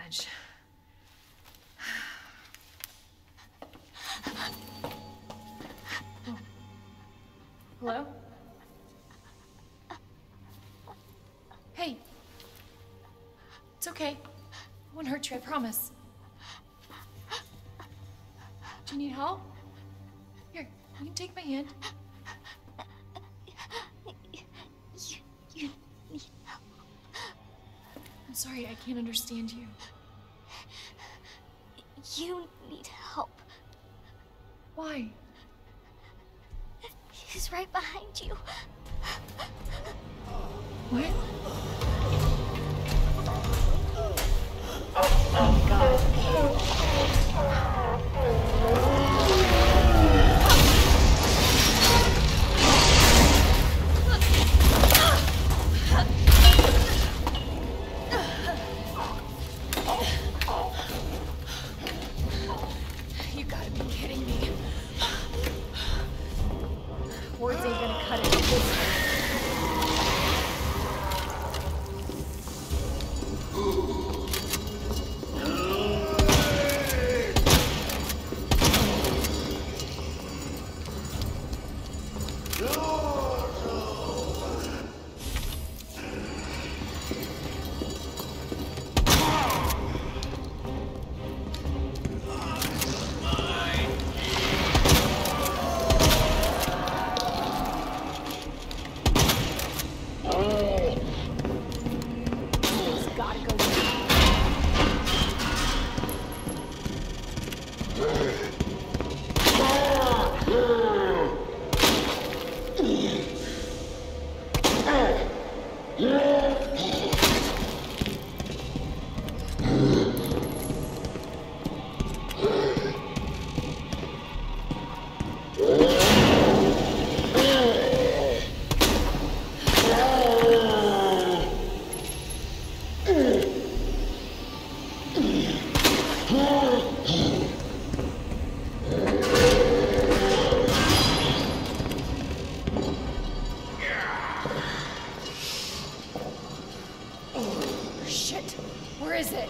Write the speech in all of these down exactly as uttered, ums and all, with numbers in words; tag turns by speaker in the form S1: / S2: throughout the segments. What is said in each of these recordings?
S1: edge. Oh. Hello? Hey. It's okay. I won't hurt you, I promise. Do you need help? Here, you can take my hand.
S2: You, you need help.
S1: I'm sorry, I can't understand you.
S2: You need help.
S1: Why?
S2: He's right behind you.
S1: What?
S2: Oh, God.
S1: You gotta be kidding me. Words ain't gonna cut it this way. Shit! Where is it?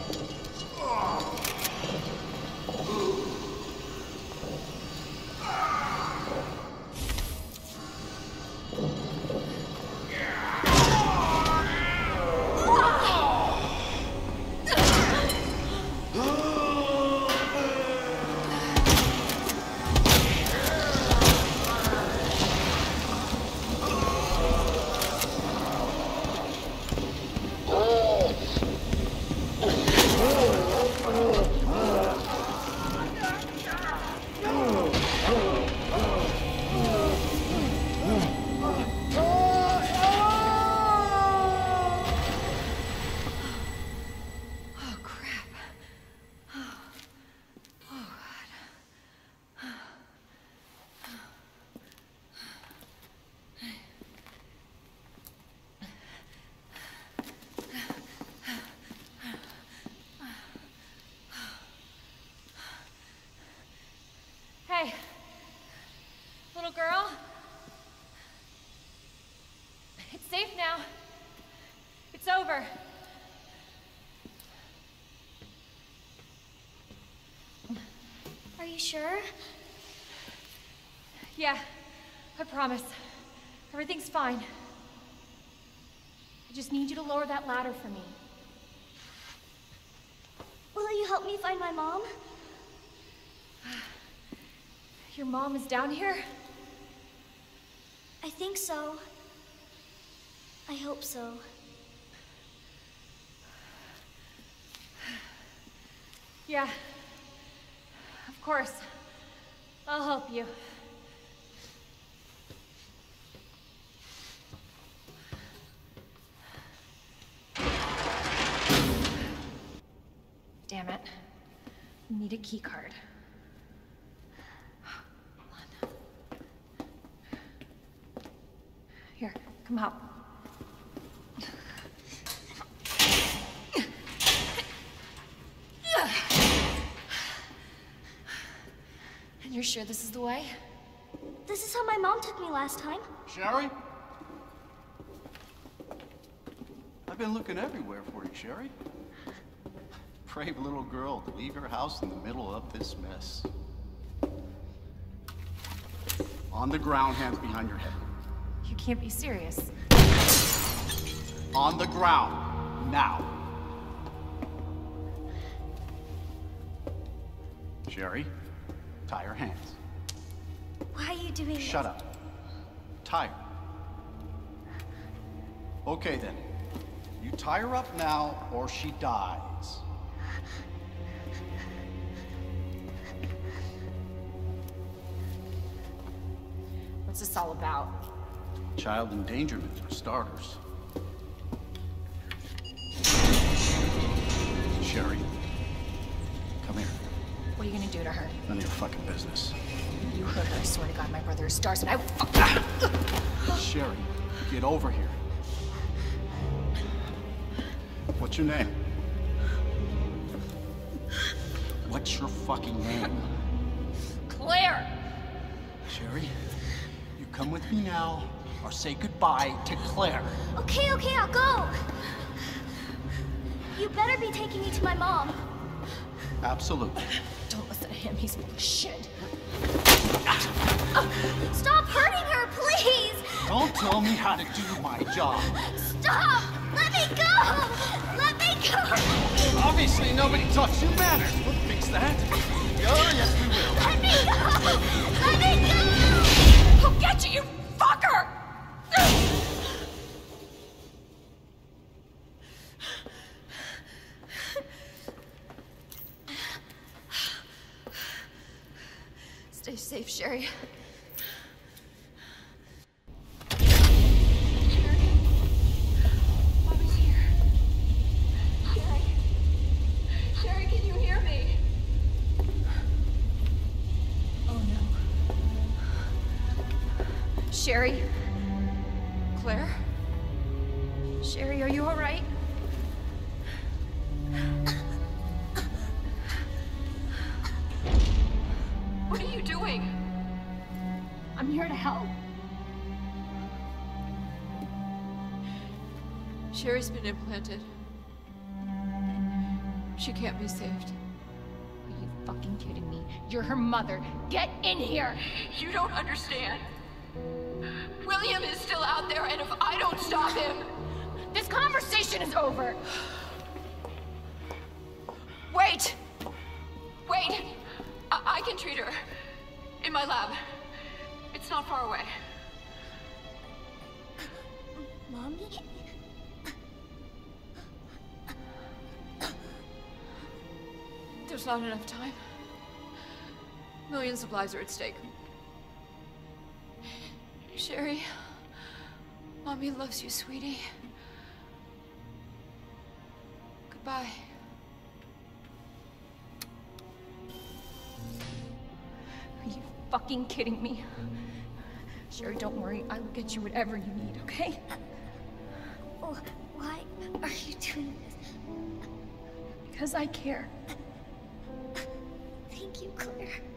S1: Hey, little girl. It's safe now. It's over.
S2: Are you sure?
S1: Yeah, I promise. Everything's fine. I just need you to lower that ladder for me.
S2: Will you help me find my mom?
S1: Your mom is down here?
S2: I think so. I hope so.
S1: Yeah, of course. I'll help you. Damn it. I need a key card. Hold on. Here, come help. And you're sure this is the way?
S2: This is how my mom took me last time.
S3: Sherry? I've been looking everywhere for you, Sherry. brave little girl to leave your house in the middle of this mess. On the ground, hands behind your head.
S1: You can't be serious.
S3: On the ground, now. Sherry, tie her hands.
S2: Why are you doing this?
S3: Shut up. Tie her. Okay then. You tie her up now, or she dies.
S1: What's this all about?
S3: Child endangerment for starters. Sherry, come here.
S1: What are you gonna do to her?
S3: None of your fucking business.
S1: You heard her. I swear to God, my brother is stars, and I will fuck.
S3: Sherry, get over here. What's your name? What's your fucking name?
S1: Claire!
S3: Sherry, you come with me now, or say goodbye to Claire.
S2: Okay, okay, I'll go. You better be taking me to my mom.
S3: Absolutely.
S1: Don't listen to him. He's full of shit.
S2: Stop hurting her, please!
S3: Don't tell me how to do my job.
S2: Stop! Let me go! Let me go!
S3: Obviously, nobody taught you manners. We'll fix that. Oh, yes, we will.
S2: Let me go! Let me go!
S1: I'll get you, you fucker! Stay safe, Sherry. Sherry? Claire? Sherry, are you all right?
S4: What are you doing?
S1: I'm here to help.
S4: Sherry's been implanted. She can't be saved.
S1: Are you fucking kidding me? You're her mother. Get in here!
S4: You don't understand. William is still out there, and if I don't stop him...
S1: This conversation is over! Wait!
S4: Wait! I, I can treat her. In my lab. It's not far away.
S2: Mommy?
S4: There's not enough time. Millions of lives are at stake. Sherry, Mommy loves you, sweetie. Goodbye.
S1: Are you fucking kidding me? Sherry, don't worry. I will get you whatever you need, okay?
S2: Oh, why are you doing this?
S1: Because I care.
S2: Thank you, Claire.